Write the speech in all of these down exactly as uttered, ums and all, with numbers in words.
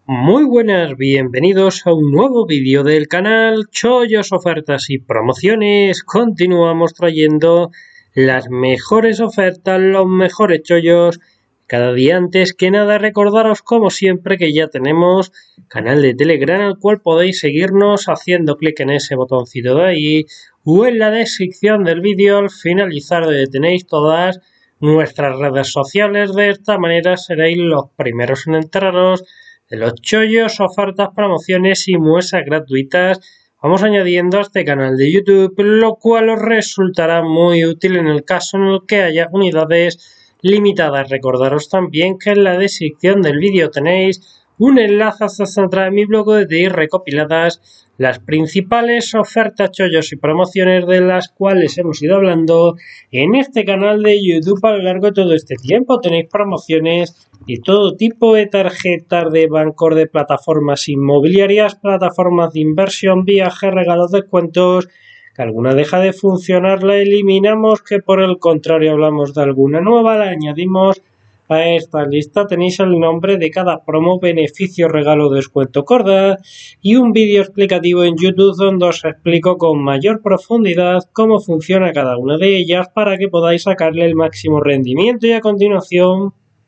Muy buenas, bienvenidos a un nuevo vídeo del canal Chollos, Ofertas y Promociones. Continuamos trayendo las mejores ofertas, los mejores chollos. Cada día antes que nada recordaros como siempre que ya tenemos canal de Telegram al cual podéis seguirnos haciendo clic en ese botoncito de ahí o en la descripción del vídeo al finalizar donde tenéis todas nuestras redes sociales. De esta manera seréis los primeros en enteraros de los chollos, ofertas, promociones y muestras gratuitas vamos añadiendo a este canal de YouTube, lo cual os resultará muy útil en el caso en el que haya unidades limitadas. Recordaros también que en la descripción del vídeo tenéis un enlace hacia mi blog donde tenéis recopiladas las principales ofertas, chollos y promociones de las cuales hemos ido hablando en este canal de YouTube a lo largo de todo este tiempo. Tenéis promociones y todo tipo de tarjetas de bancos, de plataformas inmobiliarias, plataformas de inversión, viajes, regalos, descuentos. Que alguna deja de funcionar, la eliminamos, que por el contrario hablamos de alguna nueva, la añadimos a esta lista. Tenéis el nombre de cada promo, beneficio, regalo, descuento, corda y un vídeo explicativo en YouTube donde os explico con mayor profundidad cómo funciona cada una de ellas para que podáis sacarle el máximo rendimiento. Y a continuación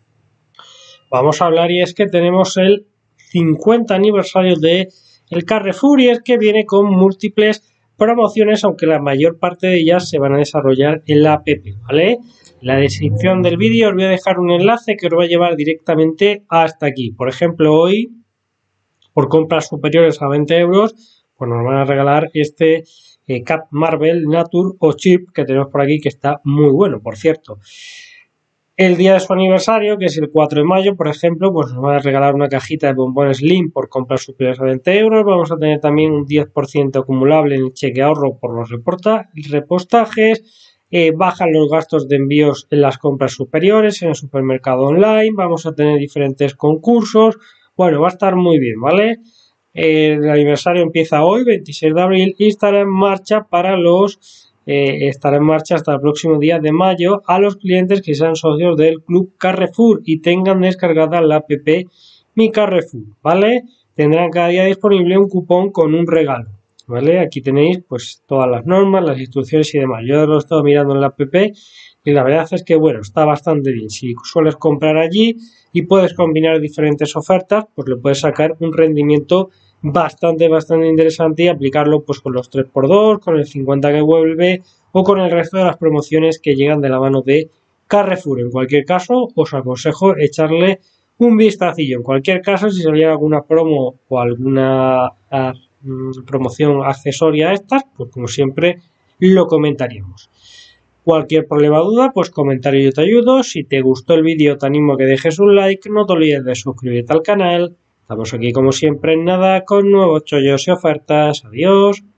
vamos a hablar, y es que tenemos el cincuenta aniversario de el Carrefour, y es que viene con múltiples promociones, aunque la mayor parte de ellas se van a desarrollar en la app, ¿vale? En la descripción del vídeo os voy a dejar un enlace que os va a llevar directamente hasta aquí. Por ejemplo, hoy, por compras superiores a veinte euros, pues nos van a regalar este eh, Cap Marvel Nature o Chip que tenemos por aquí, que está muy bueno, por cierto. El día de su aniversario, que es el cuatro de mayo, por ejemplo, pues nos van a regalar una cajita de bombones Slim por compras superiores a veinte euros. Vamos a tener también un diez por ciento acumulable en el cheque ahorro por los repostajes. Eh, bajan los gastos de envíos en las compras superiores en el supermercado online. Vamos a tener diferentes concursos. Bueno, va a estar muy bien, ¿vale? Eh, el aniversario empieza hoy, veintiséis de abril, y estará en marcha para los... Eh, estará en marcha hasta el próximo día de mayo a los clientes que sean socios del Club Carrefour y tengan descargada la app Mi Carrefour, ¿vale? Tendrán cada día disponible un cupón con un regalo, ¿vale? Aquí tenéis pues todas las normas, las instrucciones y demás. Yo lo he estado mirando en la app y la verdad es que, bueno, está bastante bien. Si sueles comprar allí y puedes combinar diferentes ofertas, pues le puedes sacar un rendimiento bastante, bastante interesante y aplicarlo pues con los tres por dos, con el cincuenta que vuelve o con el resto de las promociones que llegan de la mano de Carrefour. En cualquier caso, os aconsejo echarle un vistacillo. En cualquier caso, si saliera alguna promo o alguna a, mm, promoción accesoria a estas, pues como siempre lo comentaríamos. Cualquier problema o duda, pues comentario yo te ayudo. Si te gustó el vídeo, te animo a que dejes un like. No te olvides de suscribirte al canal. Estamos aquí como siempre en nada con nuevos chollos y ofertas. Adiós.